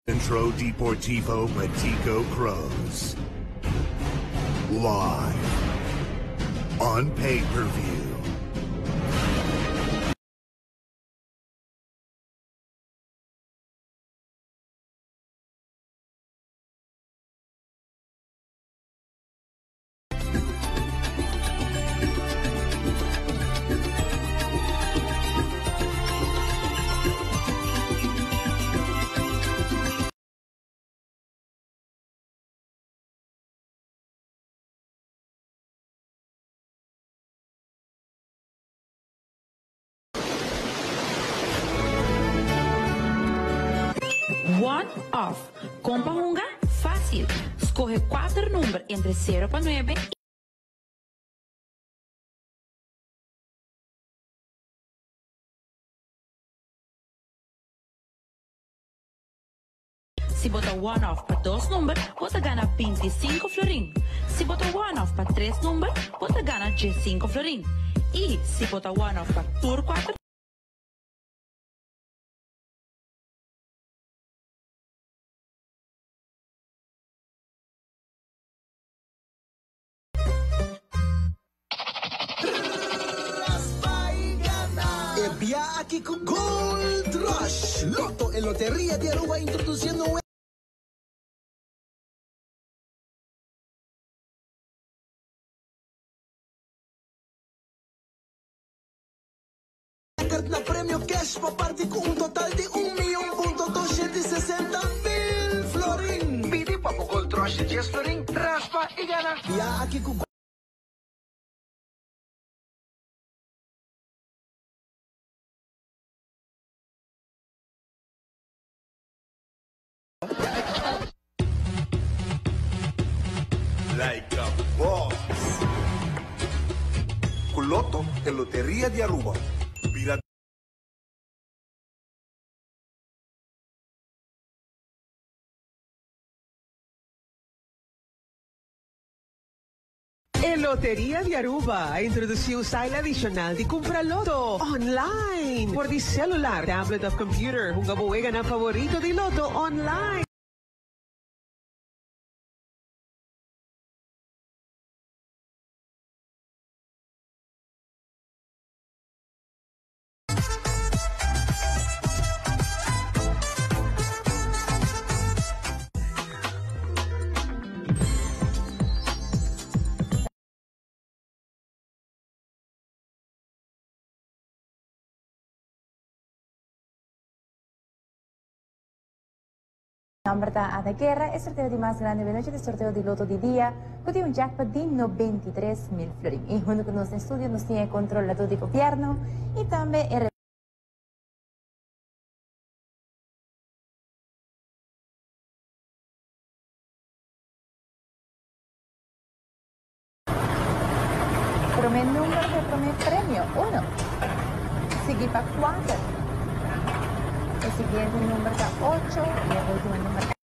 Centro Deportivo Patico Cruz. Live on pay-per-view. One off. Com Pahunga, fácil. Escorre 4 números entre 0 para 9 Se botar one off para 2 números, você ganha 25 florim. Se botar one off para 3 números, você ganha 15 florim. E se botar one off para por 4, Via aquí con Gold Rush. Loto en Lotería de Aruba introduciendo un carta premio cash para partir con un total de 1.260.000 florín. Pide papo Gold Rush de 10 florín, raspa y gana. Via aquí con Like a boss. Con Loto en Lotería de Aruba. Mira. En Lotería de Aruba introdució un style adicional de compra Loto online por de celular, tablet of computer. Un gabuega na favorito de Loto online. Nambrata a guerra, el sorteo de más grande de noche de sorteo de loto de día, que tiene un jackpot de 93.000 florín. Y junto con nuestro estudio nos tiene controlado de gobierno y también el primer número de primer premio, 1. Seguido para 4. El siguiente número está 8 y el último número está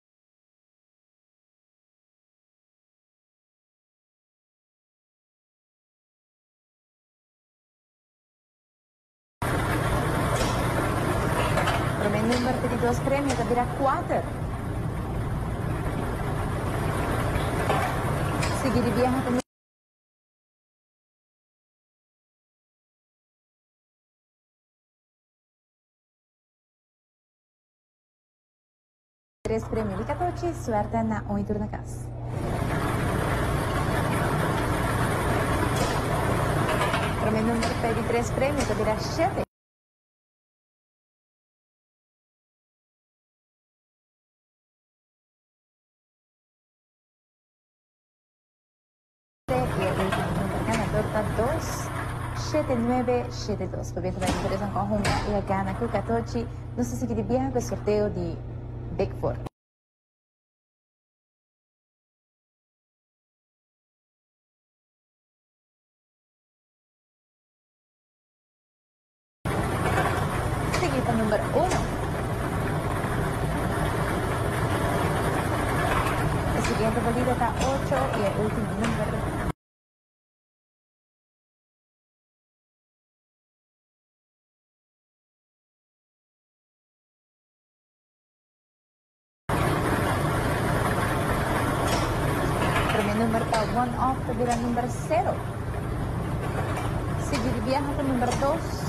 primer número de 2 premios, será 4. Seguido viaja con 3 premios de 14, suerte na 8 na casa. Primer número de 3 premios, será 7. Y el último número ganador está 27972. Por bien, también interesan con Honda y gana con 14. No sé si quiere viajar con el sorteo de Big Four. Seguido con número 1. El siguiente bolillo está 8 y el último número número ka 1 off, tabira number 0. Sige, biyahe ka number 2.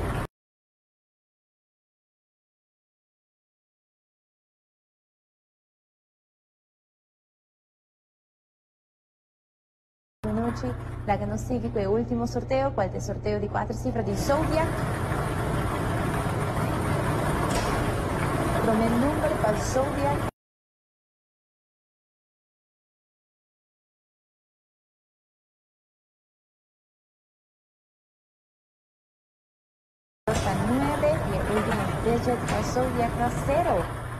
Minuti, la que nos sigue con el último sorteo, cuál es el sorteo de 4 cifras de Zodiac. Primer número para el Zodiac. Está 9 y el último digit para el Zodiac es 0.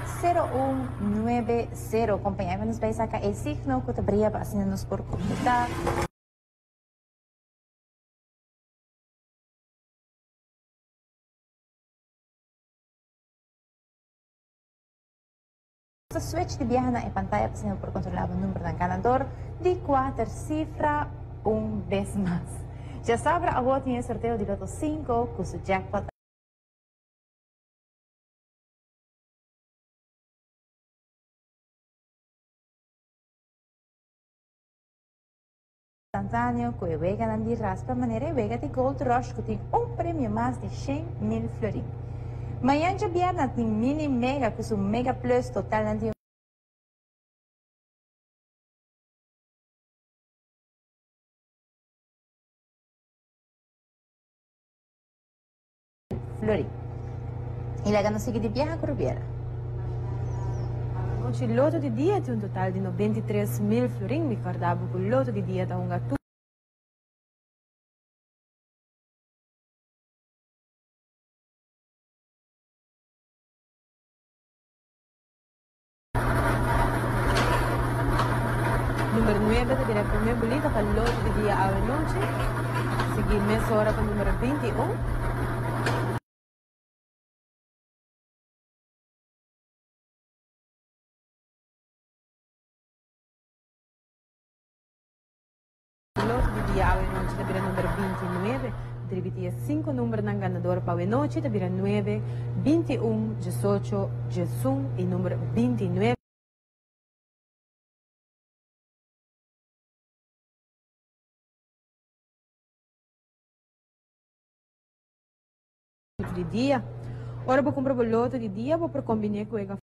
0190. Acompanhar-nos vai sacar el signo que te brilha nos por comunicar. Switch de viaje na pantalla para por controlar o número del ganador de 4 cifras vez más. Já sabe, agora tem o sorteio de Loto 5 com o jackpot instantâneo que o ganhar de raspa maneira e de Gold Rush que tem prêmio mais de 100.000 florins. Amanhã de viernes tem mini mega com o mega plus total de florins. E lá não sigue de viajar com Rubiera. O loto di dia tem um total de 93.000 florins, ricordavo che il loto di dia da un gatto. Número 9 dirá primeiro bolita para o loto de dia à noite. Seguir meia hora para o número 21. Loto di dia à noite tabira número 29, dividir 5 números na ganador para a noite tabira 9, 21, 18, 21 e número 29. De dia, ora vou comprar o loto de dia, vou combinar com ele